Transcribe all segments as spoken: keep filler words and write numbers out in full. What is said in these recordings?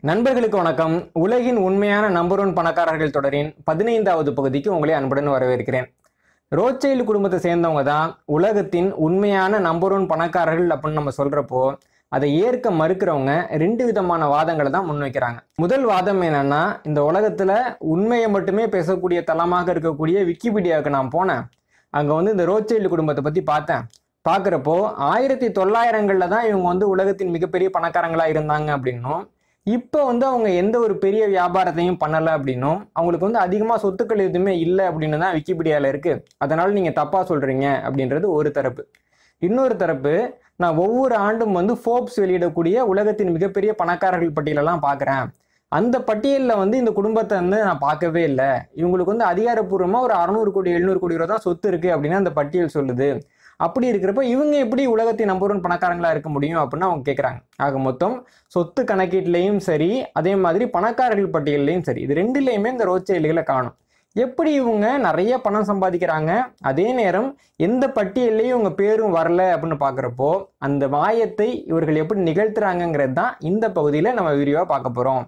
நண்பர்களுக்கு வணக்கம். உலகின் உண்மையான நம்பர் ஒன் பணக்காரர்கள் தொடரின் பதினைந்தாவது பகுதிக்கு உங்களை அன்புடன் வரவேற்கிறேன். ரோத்சைல்டு குடும்பத்தை சேர்ந்தவங்க தான் உலகத்தின் உண்மையான நம்பர் ஒன் பணக்காரர்கள் அப்படின்னு நம்ம சொல்றப்போ அதை ஏற்க மறுக்கிறவங்க ரெண்டு விதமான வாதங்களை தான் முன்வைக்கிறாங்க. முதல் வாதம் என்னன்னா, இந்த உலகத்துல உண்மையை மட்டுமே பேசக்கூடிய தளமாக இருக்கக்கூடிய விக்கிபீடியாவுக்கு நான் போனேன். அங்க வந்து இந்த ரோத்சைல்டு குடும்பத்தை பத்தி பார்த்தேன். பார்க்குறப்போ ஆயிரத்தி தொள்ளாயிரங்கள்ல தான் இவங்க வந்து உலகத்தின் மிகப்பெரிய பணக்காரங்களா இருந்தாங்க அப்படின்னும், இப்போ வந்து அவங்க எந்த ஒரு பெரிய வியாபாரத்தையும் பண்ணலை அப்படின்னும், அவங்களுக்கு வந்து அதிகமாக சொத்துக்கள் எதுவுமே இல்லை அப்படின்னு தான் விக்கிபீடியாவில் இருக்கு. அதனால நீங்கள் தப்பாக சொல்றீங்க அப்படின்றது ஒரு தரப்பு. இன்னொரு தரப்பு, நான் ஒவ்வொரு ஆண்டும் வந்து ஃபோர்ப்ஸ் வெளியிடக்கூடிய உலகத்தின் மிகப்பெரிய பணக்காரர்கள் பட்டியலெல்லாம் பார்க்குறேன். அந்த பட்டியலில் வந்து இந்த குடும்பத்தை வந்து நான் பார்க்கவே இல்லை. இவங்களுக்கு வந்து அதிகாரப்பூர்வமாக ஒரு அறுநூறு கோடி எழுநூறு கோடி ரூபா தான் சொத்து இருக்கு அப்படின்னு அந்த பட்டியல் சொல்லுது. அப்படி இருக்கிறப்ப இவங்க எப்படி உலகத்தின் நம்பர் ஒன் பணக்காரங்களா இருக்க முடியும் அப்படின்னு அவங்க கேட்குறாங்க. ஆக மொத்தம் சொத்து கணக்கீட்லையும் சரி, அதே மாதிரி பணக்காரர்கள் பட்டியல்லையும் சரி, இது ரெண்டுலையுமே இந்த ரோத்சைல்டுகளை காணும். எப்படி இவங்க நிறைய பணம் சம்பாதிக்கிறாங்க, அதே நேரம் எந்த பட்டியல்லையும் இவங்க பேரும் வரல அப்படின்னு பார்க்குறப்போ அந்த மாயத்தை இவர்கள் எப்படி நிகழ்த்துறாங்கிறது தான் இந்த பகுதியில் நம்ம விரிவாக பார்க்க போகிறோம்.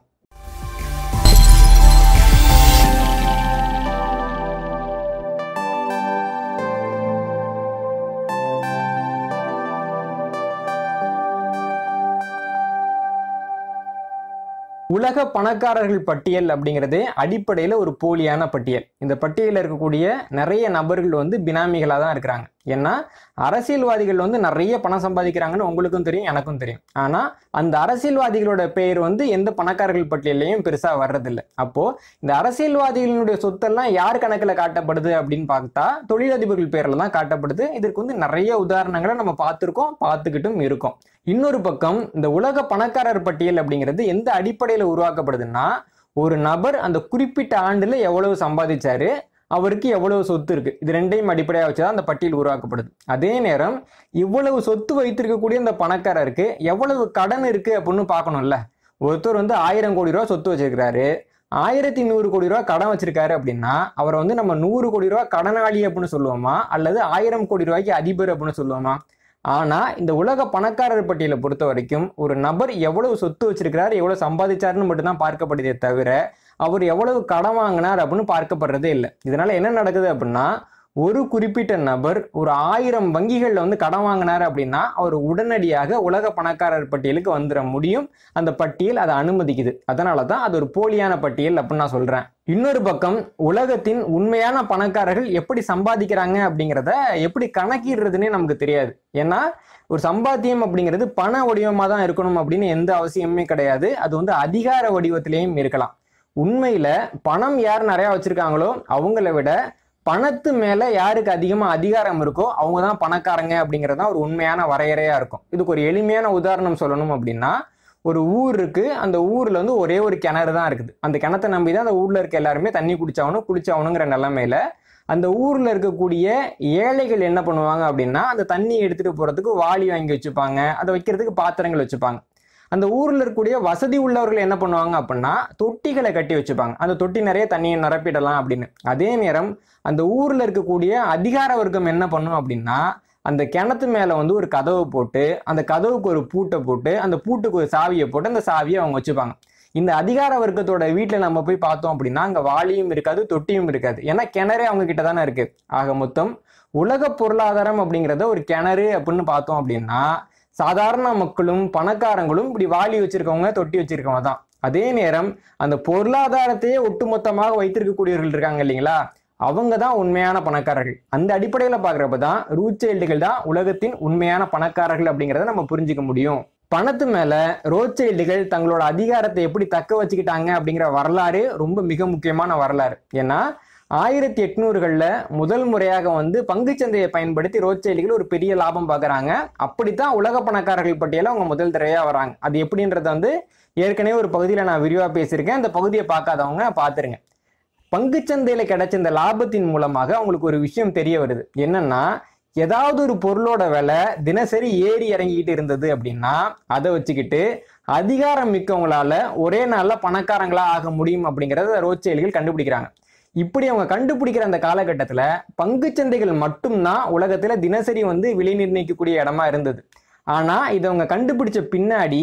உலக பணக்காரர்கள் பட்டியல் அப்படிங்கிறது அடிப்படையில் ஒரு போலியான பட்டியல். இந்த பட்டியலில் இருக்கக்கூடிய நிறைய நபர்கள் வந்து பினாமிகளாக தான் இருக்கிறாங்க. ஏன்னா அரசியல்வாதிகள் வந்து நிறைய பணம் சம்பாதிக்கிறாங்கன்னு உங்களுக்கும் தெரியும், எனக்கும் தெரியும். ஆனால் அந்த அரசியல்வாதிகளோட பெயர் வந்து எந்த பணக்காரர்கள் பட்டியலையும் பெருசாக வர்றதில்லை. அப்போது இந்த அரசியல்வாதிகளுடைய சொத்தெல்லாம் யார் கணக்கில் காட்டப்படுது அப்படின்னு பார்த்தா தொழிலதிபர்கள் பேரில் தான் காட்டப்படுது. இதற்கு வந்து நிறைய உதாரணங்களை நம்ம பார்த்துருக்கோம், பார்த்துக்கிட்டும் இருக்கோம். இன்னொரு பக்கம் இந்த உலக பணக்காரர் பட்டியல் அப்படிங்கிறது எந்த அடிப்படையில் உருவாக்கப்படுதுன்னா, ஒரு நபர் அந்த குறிப்பிட்ட ஆண்டுல எவ்வளவு சம்பாதிச்சாரு, அவருக்கு எவ்வளவு சொத்து இருக்கு, இது ரெண்டையும் அடிப்படையாக வச்சுதான் அந்த பட்டியல் உருவாக்கப்படுது. அதே நேரம் இவ்வளவு சொத்து வைத்திருக்கக்கூடிய இந்த பணக்காரருக்கு எவ்வளவு கடன் இருக்கு அப்படின்னு பார்க்கணும்ல. ஒருத்தர் வந்து ஆயிரம் கோடி ரூபா சொத்து வச்சிருக்கிறாரு, ஆயிரத்தி நூறு கோடி ரூபா கடன் வச்சிருக்காரு அப்படின்னா அவரை வந்து நம்ம நூறு கோடி ரூபா கடனாளி அப்படின்னு சொல்லுவோமா, அல்லது ஆயிரம் கோடி ரூபாய்க்கு அதிபர் அப்படின்னு சொல்லுவோமா? ஆனா இந்த உலக பணக்காரர் பட்டியலை பொறுத்த வரைக்கும் ஒரு நபர் எவ்வளவு சொத்து வச்சிருக்கிறார், எவ்வளவு சம்பாதிச்சாருன்னு மட்டும்தான் பார்க்கப்படுதே தவிர அவர் எவ்வளவு கடன் வாங்கினார் அப்படின்னு பார்க்கப்படுறதே இல்லை. இதனால என்ன நடக்குது அப்படின்னா, ஒரு குறிப்பிட்ட நபர் ஒரு ஆயிரம் வங்கிகள்ல வந்து கடன் வாங்கினார் அப்படின்னா அவர் உடனடியாக உலக பணக்காரர் பட்டியலுக்கு வந்துட முடியும். அந்த பட்டியல் அதை அனுமதிக்குது. அதனால தான் அது ஒரு போலியான பட்டியல் அப்படின்னு நான் சொல்றேன். இன்னொரு பக்கம் உலகத்தின் உண்மையான பணக்காரர்கள் எப்படி சம்பாதிக்கிறாங்க அப்படிங்கிறத எப்படி கணக்கிடுறதுன்னே நமக்கு தெரியாது. ஏன்னா ஒரு சம்பாத்தியம் அப்படிங்கிறது பண வடிவமாக தான் இருக்கணும் அப்படின்னு எந்த அவசியமே கிடையாது. அது வந்து அதிகார வடிவத்திலையும் இருக்கலாம். உண்மையில பணம் யார் நிறைய வச்சிருக்காங்களோ அவங்கள விட பணத்து மேல யாருக்கு அதிகமா அதிகாரம் இருக்கோ அவங்க தான் பணக்காரங்க அப்படிங்கிறது தான் ஒரு உண்மையான வரையறையா இருக்கும். இதுக்கு ஒரு எளிமையான உதாரணம் சொல்லணும் அப்படின்னா, ஒரு ஊர் இருக்கு, அந்த ஊர்ல வந்து ஒரே ஒரு கிணறு தான் இருக்குது. அந்த கிணத்தை நம்பி தான் அந்த ஊர்ல இருக்க எல்லாருமே தண்ணி குடிச்சாகணும் குளிச்சாகணுங்கிற நிலைமையில அந்த ஊர்ல இருக்கக்கூடிய ஏழைகள் என்ன பண்ணுவாங்க அப்படின்னா, அந்த தண்ணியை எடுத்துட்டு போறதுக்கு வாளி வாங்கி வச்சுப்பாங்க, அதை வைக்கிறதுக்கு பாத்திரங்கள் வச்சுப்பாங்க. அந்த ஊர்ல இருக்கக்கூடிய வசதி உள்ளவர்கள் என்ன பண்ணுவாங்க அப்படின்னா தொட்டிகளை கட்டி வச்சுப்பாங்க, அந்த தொட்டி நிறைய தண்ணியை நிரப்பிடலாம் அப்படின்னு. அதே நேரம் அந்த ஊர்ல இருக்கக்கூடிய அதிகார வர்க்கம் என்ன பண்ணும் அப்படின்னா, அந்த கிணத்து மேல வந்து ஒரு கதவு போட்டு, அந்த கதவுக்கு ஒரு பூட்டை போட்டு, அந்த பூட்டுக்கு ஒரு சாவியை போட்டு அந்த சாவியை அவங்க வச்சுப்பாங்க. இந்த அதிகார வர்க்கத்தோட வீட்டில் நம்ம போய் பார்த்தோம் அப்படின்னா அங்கே வாளியும் இருக்காது, தொட்டியும் இருக்காது. ஏன்னா கிணறே அவங்க கிட்ட தானே இருக்கு. ஆக மொத்தம் உலக பொருளாதாரம் அப்படிங்கிறத ஒரு கிணறு அப்படின்னு பார்த்தோம் அப்படின்னா சாதாரண மக்களும் பணக்காரங்களும் இப்படி வாளி வச்சிருக்கவங்க தொட்டி வச்சிருக்கவங்க தான். அதே நேரம் அந்த பொருளாதாரத்தையே ஒட்டுமொத்தமாக வைத்திருக்கக்கூடியவர்கள் இருக்காங்க இல்லைங்களா, அவங்க தான் உண்மையான பணக்காரர்கள். அந்த அடிப்படையில் பார்க்குறப்ப தான் ரோத்சைல்டுகள் தான் உலகத்தின் உண்மையான பணக்காரர்கள் அப்படிங்கிறத நம்ம புரிஞ்சுக்க முடியும். பணத்து மேல ரோத்சைல்டுகள் தங்களோட அதிகாரத்தை எப்படி தக்க வச்சுக்கிட்டாங்க அப்படிங்கிற வரலாறு ரொம்ப மிக முக்கியமான வரலாறு. ஏன்னா ஆயிரத்தி எட்நூறுகள்ல முதல் முறையாக வந்து பங்குச்சந்தையை பயன்படுத்தி ரோத்சைல்டுகள் ஒரு பெரிய லாபம் பார்க்குறாங்க. அப்படித்தான் உலக பணக்காரர்கள் பட்டியல அவங்க முதல் தடவையா வராங்க. அது எப்படின்றத வந்து ஏற்கனவே ஒரு பகுதியில் நான் விரிவாக பேசியிருக்கேன். அந்த பகுதியை பார்க்காதவங்க பார்த்துருங்க. பங்குச்சந்தையில கிடைச்ச இந்த லாபத்தின் மூலமாக அவங்களுக்கு ஒரு விஷயம் தெரிய வருது. என்னன்னா, ஏதாவது ஒரு பொருளோட விலை தினசரி ஏறி இறங்கிக்கிட்டு இருந்தது அப்படின்னா அதை வச்சுக்கிட்டு அதிகாரம் மிக்கவங்களால ஒரே நாள்ல பணக்காரங்களா ஆக முடியும் அப்படிங்கிறத ரோத்சைல்டுகள் கண்டுபிடிக்கிறாங்க. இப்படி அவங்க கண்டுபிடிக்கிற அந்த காலகட்டத்தில் பங்குச்சந்தைகள் மட்டும்தான் உலகத்தில் தினசரி வந்து விலை நிர்ணயிக்கக்கூடிய இடமா இருந்தது. ஆனால் இதை அவங்க கண்டுபிடிச்ச பின்னாடி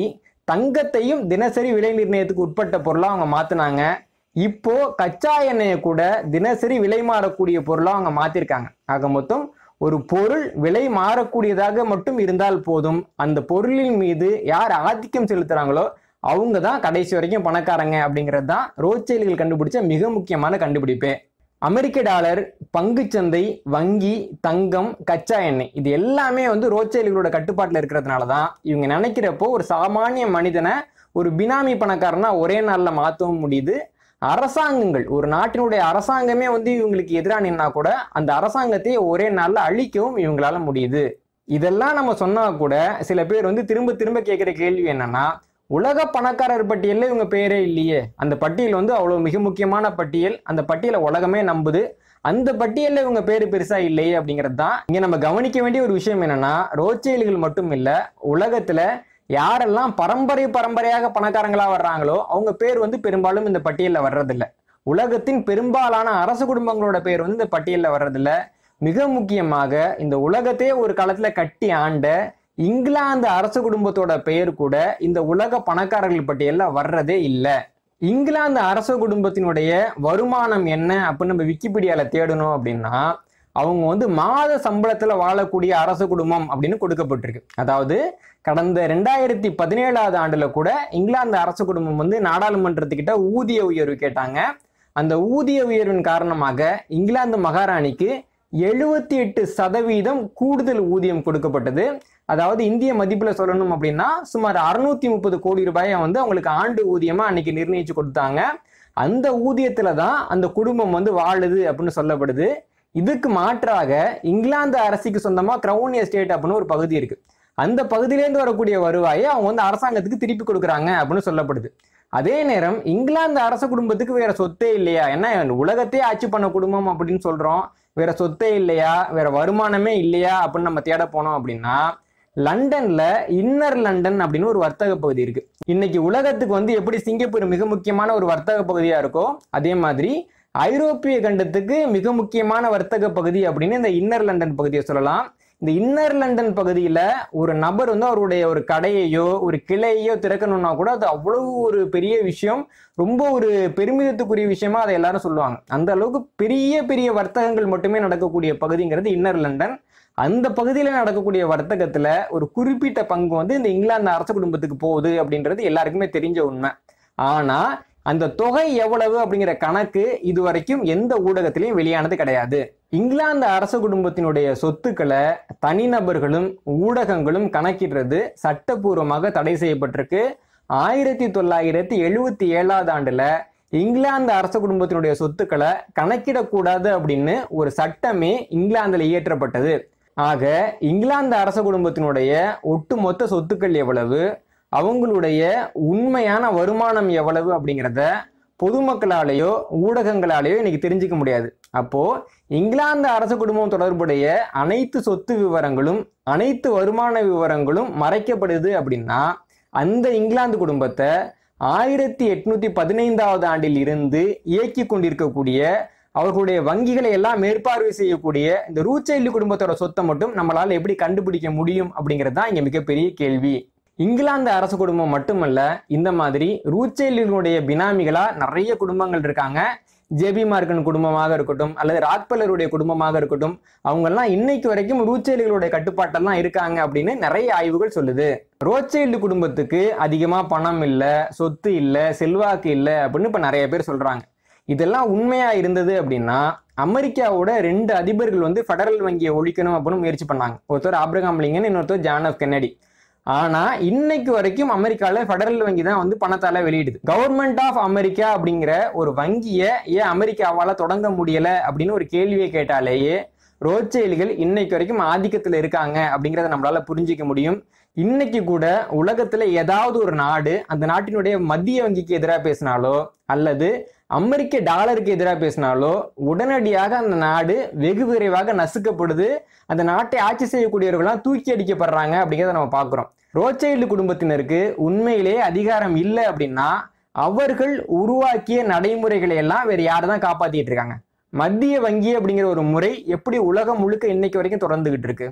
தங்கத்தையும் தினசரி விலை நிர்ணயத்துக்கு உட்பட்ட பொருளா அவங்க மாத்தினாங்க. இப்போ கச்சா எண்ணெயை கூட தினசரி விலை மாறக்கூடிய பொருளா அவங்க மாத்திருக்காங்க. ஆக மொத்தம் ஒரு பொருள் விலை மாறக்கூடியதாக மட்டும் இருந்தால் போதும், அந்த பொருளின் மீது யார் ஆதிக்கம் செலுத்துறாங்களோ அவங்க தான் கடைசி வரைக்கும் பணக்காரங்க அப்படிங்கிறது தான் ரோத்சைல்டுகள் கண்டுபிடிச்ச மிக முக்கியமான கண்டுபிடிப்பே. அமெரிக்க டாலர், பங்குச்சந்தை, வங்கி, தங்கம், கச்சா எண்ணெய் இது எல்லாமே வந்து ரோத்சைல்டுகளோட கட்டுப்பாட்டில் இருக்கிறதுனால தான் இவங்க நினைக்கிறப்போ ஒரு சாமானிய மனிதனை ஒரு பினாமி பணக்காரனா ஒரே நாளில் மாற்றவும் முடியுது. அரசாங்கங்கள், ஒரு நாட்டினுடைய அரசாங்கமே வந்து இவங்களுக்கு எதிராக நின்னா கூட அந்த அரசாங்கத்தை ஒரே நாளில் அழிக்கவும் இவங்களால முடியுது. இதெல்லாம் நம்ம சொன்னா கூட சில பேர் வந்து திரும்ப திரும்ப கேட்குற கேள்வி என்னன்னா, உலக பணக்காரர் பட்டியலில் இவங்க பேரே இல்லையே, அந்த பட்டியல் வந்து அவ்வளோ மிக முக்கியமான பட்டியல், அந்த பட்டியலை உலகமே நம்புது, அந்த பட்டியலில் இவங்க பேரு பெருசா இல்லையே அப்படிங்கிறது தான் இங்க நம்ம கவனிக்க வேண்டிய ஒரு விஷயம். என்னன்னா, ரோத்சைல்டுகள் மட்டும் இல்ல, உலகத்துல யாரெல்லாம் பரம்பரை பரம்பரையாக பணக்காரங்களா வர்றாங்களோ அவங்க பேர் வந்து பெரும்பாலும் இந்த பட்டியலில் வர்றதில்லை. உலகத்தின் பெரும்பாலான அரச குடும்பங்களோட பேர் வந்து இந்த பட்டியலில் வர்றதில்லை. மிக முக்கியமாக இந்த உலகத்தையே ஒரு காலத்துல கட்டி ஆண்ட இங்கிலாந்து அரச குடும்பத்தோட பெயர் கூட இந்த உலக பணக்காரர்கள் பட்டியலில் வர்றதே இல்லை. இங்கிலாந்து அரச குடும்பத்தினுடைய வருமானம் என்ன அப்படின்னு நம்ம விக்கிபீடியால தேடணும் அப்படின்னா, அவங்க வந்து மாத சம்பளத்துல வாழக்கூடிய அரச குடும்பம் அப்படின்னு கொடுக்கப்பட்டிருக்கு. அதாவது கடந்த ரெண்டாயிரத்தி பதினேழாவது ஆண்டுல கூட இங்கிலாந்து அரச குடும்பம் வந்து நாடாளுமன்றத்துக்கிட்ட ஊதிய உயர்வு கேட்டாங்க. அந்த ஊதிய உயர்வின் காரணமாக இங்கிலாந்து மகாராணிக்கு எழுபத்தி எட்டு சதவீதம் கூடுதல் ஊதியம் கொடுக்கப்பட்டது. அதாவது இந்திய மதிப்புல சொல்லணும் அப்படின்னா சுமார் அறுநூத்தி முப்பது கோடி ரூபாயை வந்து அவங்களுக்கு ஆண்டு ஊதியமா அன்னைக்கு நிர்ணயிச்சு கொடுத்தாங்க. அந்த ஊதியத்துல தான் அந்த குடும்பம் வந்து வாழுது அப்படின்னு சொல்லப்படுது. இதுக்கு மாற்றாக இங்கிலாந்து அரசுக்கு சொந்தமா கிரவுன் எஸ்டேட் அப்படின்னு ஒரு பகுதி இருக்கு. அந்த பகுதியிலேருந்து வரக்கூடிய வருவாயை அவங்க வந்து அரசாங்கத்துக்கு திருப்பி கொடுக்குறாங்க அப்படின்னு சொல்லப்படுது. அதே நேரம் இங்கிலாந்து அரச குடும்பத்துக்கு வேற சொத்தே இல்லையா, என்ன உலகத்தையே ஆட்சி பண்ண குடும்பம் அப்படின்னு சொல்றோம், வேற சொத்தே இல்லையா, வேற வருமானமே இல்லையா அப்படின்னு நம்ம தேட போனோம் அப்படின்னா, லண்டன்ல இன்னர் லண்டன் அப்படின்னு ஒரு வர்த்தக பகுதி இருக்கு. இன்னைக்கு உலகத்துக்கு வந்து எப்படி சிங்கப்பூர் மிக முக்கியமான ஒரு வர்த்தக பகுதியா இருக்கோ அதே மாதிரி ஐரோப்பிய கண்டத்துக்கு மிக முக்கியமான வர்த்தக பகுதி அப்படின்னு இந்த இன்னர் லண்டன் பகுதியை சொல்லலாம். இந்த இன்னர் லண்டன் பகுதியில ஒரு நபர் வந்து அவருடைய ஒரு கடையையோ ஒரு கிளையோ திறக்கணும்னா கூட அது அவ்வளவு ஒரு பெரிய விஷயம், ரொம்ப ஒரு பெருமிதத்துக்குரிய விஷயமா அதை எல்லாரும் சொல்லுவாங்க. அந்த அளவுக்கு பெரிய பெரிய வர்த்தகங்கள் மட்டுமே நடக்கக்கூடிய பகுதிங்கிறது இன்னர் லண்டன். அந்த பகுதியில நடக்கக்கூடிய வர்த்தகத்துல ஒரு குறிப்பிட்ட பங்கு வந்து இந்த இங்கிலாந்து அரச குடும்பத்துக்கு போகுது அப்படின்றது எல்லாருக்குமே தெரிஞ்ச உண்மை. ஆனா அந்த தொகை எவ்வளவு அப்படிங்கிற கணக்கு இதுவரைக்கும் எந்த ஊடகத்திலையும் வெளியானது கிடையாது. இங்கிலாந்து அரச குடும்பத்தினுடைய சொத்துக்களை தனிநபர்களும் ஊடகங்களும் கணக்கிடுறது சட்டப்பூர்வமாக தடை செய்யப்பட்டிருக்கு. ஆயிரத்தி தொள்ளாயிரத்தி எழுபத்தி ஏழாவது ஆண்டுல இங்கிலாந்து அரச குடும்பத்தினுடைய சொத்துக்களை கணக்கிடக்கூடாது அப்படின்னு ஒரு சட்டமே இங்கிலாந்துல இயற்றப்பட்டது. ஆக இங்கிலாந்து அரச குடும்பத்தினுடைய ஒட்டுமொத்த சொத்துக்கள் எவ்வளவு, அவங்களுடைய உண்மையான வருமானம் எவ்வளவு அப்படிங்கிறத பொதுமக்களாலேயோ ஊடகங்களாலேயோ இன்னைக்கு தெரிஞ்சுக்க முடியாது. அப்போ இங்கிலாந்து அரச குடும்பம் தொடர்புடைய அனைத்து சொத்து விவரங்களும் அனைத்து வருமான விவரங்களும் மறைக்கப்படுது அப்படின்னா அந்த இங்கிலாந்து குடும்பத்தை ஆயிரத்தி எட்நூத்தி பதினைந்தாவது ஆண்டில் இருந்து இயக்கி கொண்டிருக்கக்கூடிய அவர்களுடைய வங்கிகளை எல்லாம் மேற்பார்வை செய்யக்கூடிய இந்த ரூத்சைல்டு குடும்பத்தோட சொத்தை மட்டும் நம்மளால எப்படி கண்டுபிடிக்க முடியும் அப்படிங்கிறது தான் இங்க மிகப்பெரிய கேள்வி. இங்கிலாந்து அரச குடும்பம் மட்டுமல்ல, இந்த மாதிரி ரூத்சைல்டுகளுடைய பினாமிகளா நிறைய குடும்பங்கள் இருக்காங்க. ஜேபி மார்கன் குடும்பமாக இருக்கட்டும் அல்லது ராக்பெல்லருடைய குடும்பமாக இருக்கட்டும், அவங்கெல்லாம் இன்னைக்கு வரைக்கும் ரூத்சைல்டுகளுடைய கட்டுப்பாட்டெல்லாம் இருக்காங்க அப்படின்னு நிறைய ஆய்வுகள் சொல்லுது. ரோத்சைல்டு குடும்பத்துக்கு அதிகமா பணம் இல்லை, சொத்து இல்லை, செல்வாக்கு இல்லை அப்படின்னு இப்ப நிறைய பேர் சொல்றாங்க. இதெல்லாம் உண்மையா இருந்தது அப்படின்னா அமெரிக்காவோட ரெண்டு அதிபர்கள் வந்து ஃபெடரல் வங்கியை ஒழிக்கணும் அப்படின்னு முயற்சி பண்ணாங்க. ஒருத்தர் ஆப்ரஹாம் லிங்கன், இன்னொருத்தர் ஜான் எஃப் கென்னடி. ஆனா இன்னைக்கு வரைக்கும் அமெரிக்கால ஃபெடரல் வங்கி தான் வந்து பணத்தால வெளியிடுது. கவர்மெண்ட் ஆஃப் அமெரிக்கா அப்படிங்கிற ஒரு வங்கியை ஏன் அமெரிக்காவால தொடங்க முடியல அப்படின்னு ஒரு கேள்வியை கேட்டாலேயே ரோத்சைல்டுகள் இன்னைக்கு வரைக்கும் ஆதிக்கத்துல இருக்காங்க அப்படிங்கிறத நம்மளால புரிஞ்சிக்க முடியும். இன்னைக்கு கூட உலகத்துல ஏதாவது ஒரு நாடு அந்த நாட்டினுடைய மத்திய வங்கிக்கு எதிராக பேசினாலோ அல்லது அமெரிக்க டாலருக்கு எதிராக பேசினாலோ உடனடியாக அந்த நாடு வெகு விரைவாக நசுக்கப்படுது. அந்த நாட்டை ஆட்சி செய்யக்கூடியவர்கள்லாம் தூக்கி அடிக்கப்படுறாங்க அப்படிங்கிறத நம்ம பார்க்குறோம். ரோத்சைல்டு குடும்பத்தினருக்கு உண்மையிலேயே அதிகாரம் இல்லை அப்படின்னா அவர்கள் உருவாக்கிய நடைமுறைகளை எல்லாம் வேற யாரு தான் காப்பாத்திட்டு இருக்காங்க? மத்திய வங்கி அப்படிங்கிற ஒரு முறை எப்படி உலகம் முழுக்க இன்னைக்கு வரைக்கும் தொடர்ந்துகிட்டு இருக்கு?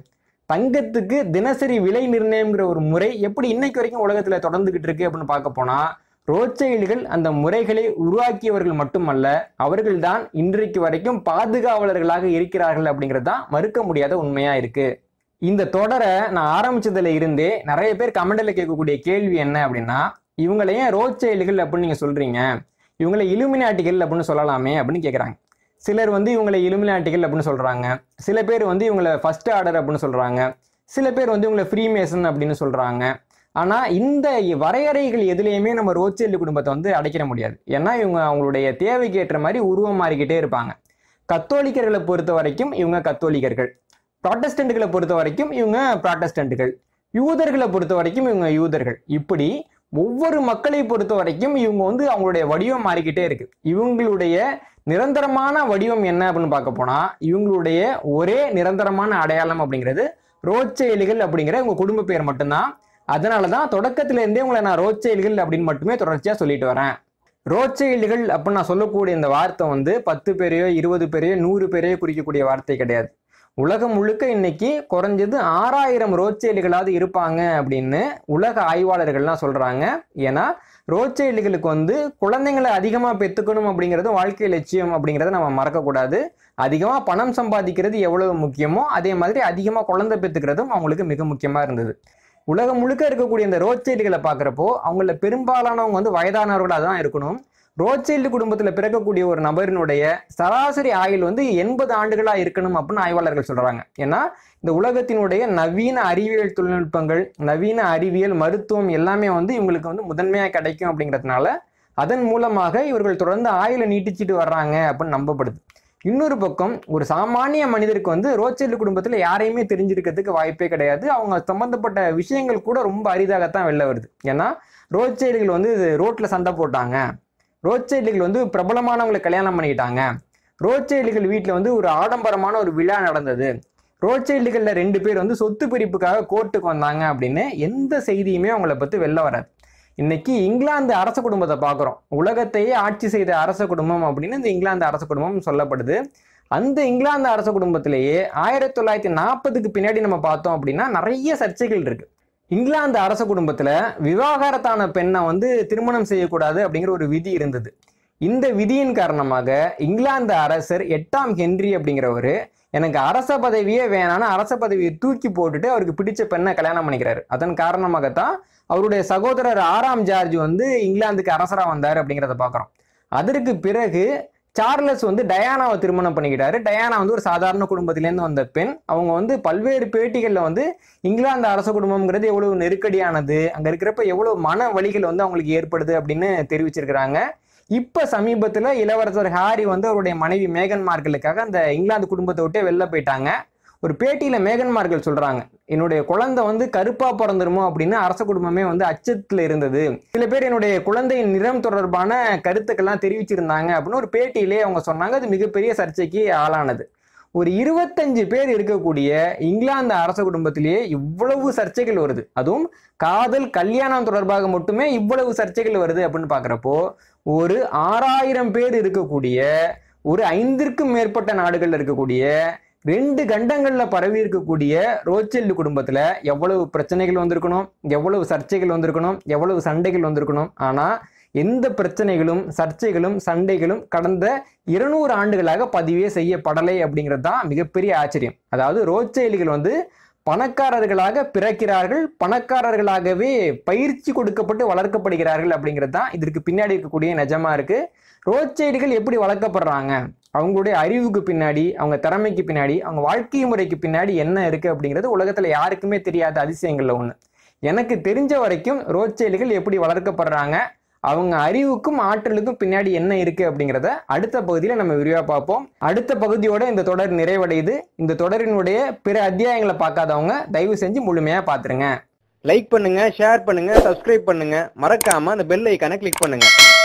தங்கத்துக்கு தினசரி விலை நிர்ணயம்ங்கிற ஒரு முறை எப்படி இன்னைக்கு வரைக்கும் உலகத்துல தொடர்ந்துகிட்டு இருக்கு அப்படின்னு பார்க்க போனா, ரோத்சைல்டுகள் அந்த முறைகளை உருவாக்கியவர்கள் மட்டுமல்ல, அவர்கள்தான் இன்றைக்கு வரைக்கும் பாதுகாவலர்களாக இருக்கிறார்கள் அப்படிங்கிறது தான் மறுக்க முடியாத உண்மையா இருக்கு. இந்த தொடரை நான் ஆரம்பிச்சதுல இருந்தே நிறைய பேர் கமெண்ட்ல கேட்கக்கூடிய கேள்வி என்ன அப்படின்னா, இவங்களை ஏன் ரோத்சைல்டுகள் அப்படின்னு நீங்க சொல்றீங்க, இவங்களை இலுமினாட்டிகள் அப்படின்னு சொல்லலாமே அப்படின்னு கேட்குறாங்க. சிலர் வந்து இவங்களை இலுமினாட்டிகள் அப்படின்னு சொல்றாங்க, சில பேர் வந்து இவங்களை ஃபர்ஸ்ட் ஆர்டர் அப்படின்னு சொல்றாங்க, சில பேர் வந்து இவங்களை ஃப்ரீமேசன் அப்படின்னு சொல்றாங்க. ஆனா இந்த வரையறைகள் எதுலையுமே நம்ம ரோத்சைல்டு குடும்பத்தை வந்து அடைக்கிற முடியாது. ஏன்னா இவங்க அவங்களுடைய தேவைக்கு ஏற்ற மாதிரி உருவம் மாறிக்கிட்டே இருப்பாங்க. கத்தோலிக்கர்களை பொறுத்த வரைக்கும் இவங்க கத்தோலிக்கர்கள், ப்ராட்டஸ்டன்ட்களை பொறுத்த வரைக்கும் இவங்க ப்ராட்டஸ்டன்ட்டுகள், யூதர்களை பொறுத்த வரைக்கும் இவங்க யூதர்கள். இப்படி ஒவ்வொரு மக்களை பொறுத்த வரைக்கும் இவங்க வந்து அவங்களுடைய வடிவம் மாறிக்கிட்டே இருக்கு. இவங்களுடைய நிரந்தரமான வடிவம் என்ன அப்படின்னு பார்க்க போனா, இவங்களுடைய ஒரே நிரந்தரமான அடையாளம் அப்படிங்கிறது ரோத்சைல்டுகள் அப்படிங்கிற உங்க குடும்ப பேர் மட்டும்தான். அதனாலதான் தொடக்கத்துல இருந்தே உங்களை நான் ரோத்சைல்டுகள் அப்படின்னு மட்டுமே தொடர்ச்சியா சொல்லிட்டு வரேன். ரோத்சைல்டுகள் அப்படின்னு நான் சொல்லக்கூடிய இந்த வார்த்தை வந்து பத்து பேரையோ இருபது பேரையோ நூறு பேரையோ குறிக்கக்கூடிய வார்த்தை கிடையாது. உலகம் முழுக்க இன்னைக்கு குறைஞ்சது ஆறாயிரம் ரோத்சைல்டுகளாவது இருப்பாங்க அப்படின்னு உலக ஆய்வாளர்கள்லாம் சொல்றாங்க. ஏன்னா ரோத்சைல்டுகளுக்கு வந்து குழந்தைங்களை அதிகமா பெற்றுக்கணும் அப்படிங்கிறது வாழ்க்கை லட்சியம் அப்படிங்கிறத நம்ம மறக்கக்கூடாது. அதிகமா பணம் சம்பாதிக்கிறது எவ்வளவு முக்கியமோ அதே மாதிரி அதிகமா குழந்தை பெற்றுக்கிறதும் அவங்களுக்கு மிக முக்கியமா இருந்தது. உலகம் முழுக்க இருக்கக்கூடிய இந்த ரோத்சைல்டுகளை பார்க்குறப்போ அவங்கள பெரும்பாலானவங்க வந்து வயதானவர்களாக தான் இருக்கணும். ரோத்சைல்டு குடும்பத்தில் பிறக்கக்கூடிய ஒரு நபரினுடைய சராசரி ஆயுள் வந்து எண்பது ஆண்டுகளா இருக்கணும் அப்படின்னு ஆய்வாளர்கள் சொல்றாங்க. ஏன்னா இந்த உலகத்தினுடைய நவீன அறிவியல் தொழில்நுட்பங்கள், நவீன அறிவியல், மருத்துவம் எல்லாமே வந்து இவங்களுக்கு வந்து முதன்மையாக கிடைக்கும் அப்படிங்கிறதுனால அதன் மூலமாக இவர்கள் தொடர்ந்து ஆயுளை நீட்டிச்சிட்டு வர்றாங்க அப்படின்னு நம்பப்படுது. இன்னொரு பக்கம் ஒரு சாமானிய மனிதருக்கு வந்து ரோத்சைல்டு குடும்பத்தில் யாரையுமே தெரிஞ்சிருக்கிறதுக்கு வாய்ப்பே கிடையாது. அவங்க சம்பந்தப்பட்ட விஷயங்கள் கூட ரொம்ப அரிதாகத்தான் வெளில வருது. ஏன்னா ரோத்சைல்டுகள் வந்து ரோட்ல சண்டை போட்டாங்க, ரோத்சைல்டுகள் வந்து பிரபலமானவங்களை கல்யாணம் பண்ணிக்கிட்டாங்க, ரோத்சைல்டுகள் வீட்டில் வந்து ஒரு ஆடம்பரமான ஒரு விழா நடந்தது, ரோத்சைல்டுகளில் ரெண்டு பேர் வந்து சொத்து பிரிப்புக்காக கோர்ட்டுக்கு வந்தாங்க அப்படின்னு எந்த செய்தியுமே அவங்கள பற்றி வெளில வராது. இன்னைக்கு இங்கிலாந்து அரச குடும்பத்தை பார்க்குறோம். உலகத்தையே ஆட்சி செய்த அரச குடும்பம் அப்படின்னு இந்த இங்கிலாந்து அரச குடும்பம் சொல்லப்படுது. அந்த இங்கிலாந்து அரச குடும்பத்திலேயே ஆயிரத்தி தொள்ளாயிரத்தி நாற்பதுக்கு பின்னாடி நம்ம பார்த்தோம் அப்படின்னா நிறைய சர்ச்சைகள் இருக்கு. இங்கிலாந்து அரச குடும்பத்துல விவாகரத்தான பெண்ணை வந்து திருமணம் செய்யக்கூடாது அப்படிங்கிற ஒரு விதி இருந்தது. இந்த விதியின் காரணமாக இங்கிலாந்து அரசர் எட்டாம் ஹென்றி அப்படிங்கிறவரு எனக்கு அரச பதவியே வேணான்னு அரச பதவியை தூக்கி போட்டுட்டு அவருக்கு பிடிச்ச பெண்ணை கல்யாணம் பண்ணிக்கிறாரு. அதன் காரணமாகத்தான் அவருடைய சகோதரர் ஆறாம் ஜார்ஜ் வந்து இங்கிலாந்துக்கு அரசரா வந்தார் அப்படிங்கிறத பார்க்குறோம். அதற்கு பிறகு சார்லஸ் வந்து டயானாவை திருமணம் பண்ணிக்கிட்டாரு. டயானா வந்து ஒரு சாதாரண குடும்பத்திலேருந்து வந்த பெண். அவங்க வந்து பல்வேறு பேட்டிகளில் வந்து இங்கிலாந்து அரச குடும்பம்ங்கிறது எவ்வளவு நெருக்கடியானது, அங்கே இருக்கிறப்ப எவ்வளவு மன வலிகள் வந்து அவங்களுக்கு ஏற்படுது அப்படின்னு தெரிவிச்சிருக்கிறாங்க. இப்போ சமீபத்தில் இளவரசர் ஹாரி வந்து அவருடைய மனைவி மேகன் மார்கலுக்காக அந்த இங்கிலாந்து குடும்பத்தை விட்டே வெளில போயிட்டாங்க. ஒரு பேட்டியில் மேகன் மார்கல் சொல்கிறாங்க, என்னுடைய குழந்தை வந்து கருப்பாக பிறந்துருமோ அப்படின்னு அரச குடும்பமே வந்து அச்சத்தில் இருந்தது. சில பேர் என்னுடைய குழந்தையின் நிறம் தொடர்பான கருத்துக்கள்லாம் தெரிவிச்சிருந்தாங்க அப்படின்னு ஒரு பேட்டியிலே அவங்க சொன்னாங்க. அது மிகப்பெரிய சர்ச்சைக்கு ஆளானது. ஒரு இருபத்தஞ்சு பேர் இருக்கக்கூடிய இங்கிலாந்து அரச குடும்பத்திலேயே இவ்வளவு சர்ச்சைகள் வருது, அதுவும் காதல் கல்யாணம் தொடர்பாக மட்டுமே இவ்வளவு சர்ச்சைகள் வருது அப்படின்னு பார்க்குறப்போ, ஒரு ஆறாயிரம் பேர் இருக்கக்கூடிய ஒரு ஐந்திற்கும் மேற்பட்ட நாடுகளில் இருக்கக்கூடிய ரெண்டு கண்டங்கள்ல பரவி இருக்கக்கூடிய ரோத்சைல்டு குடும்பத்துல எவ்வளவு பிரச்சனைகள் வந்திருக்கணும், எவ்வளவு சர்ச்சைகள் வந்திருக்கணும், எவ்வளவு சண்டைகள் வந்திருக்கணும். ஆனா எந்த பிரச்சனைகளும் சர்ச்சைகளும் சண்டைகளும் கடந்த இருநூறு ஆண்டுகளாக பதிவே செய்யப்படலை அப்படிங்கிறது தான் மிகப்பெரிய ஆச்சரியம். அதாவது ரோத்சைல்டுகள் வந்து பணக்காரர்களாக பிறக்கிறார்கள், பணக்காரர்களாகவே பயிற்சி கொடுக்கப்பட்டு வளர்க்கப்படுகிறார்கள் அப்படிங்கிறது தான் இதற்கு பின்னாடி இருக்கக்கூடிய நிஜமா இருக்கு. ரோத்சைல்டுகள் எப்படி வளர்க்கப்படுறாங்க, அவங்களுடைய அறிவுக்கு பின்னாடி, அவங்க திறமைக்கு பின்னாடி, அவங்க வாழ்க்கை முறைக்கு பின்னாடி என்ன இருக்கு அப்படிங்கிறது உலகத்துல யாருக்குமே தெரியாத அதிசயங்கள்ல ஒண்ணு. எனக்கு தெரிஞ்ச வரைக்கும் ரோத்சைல்டுகள் எப்படி வளர்க்கப்படுறாங்க, அவங்க அறிவுக்கும் ஆற்றலுக்கும் பின்னாடி என்ன இருக்கு அப்படிங்கிறத அடுத்த பகுதியில நம்ம விரிவா பார்ப்போம். அடுத்த பகுதியோட இந்த தொடர் நிறைவடையுது. இந்த தொடரினுடைய பிற அத்தியாயங்களை பார்க்காதவங்க தயவு செஞ்சு முழுமையா பாத்துருங்க. லைக் பண்ணுங்க, ஷேர் பண்ணுங்க, சப்ஸ்கிரைப் பண்ணுங்க, மறக்காம அந்த பெல் ஐக்கானை கிளிக் பண்ணுங்க.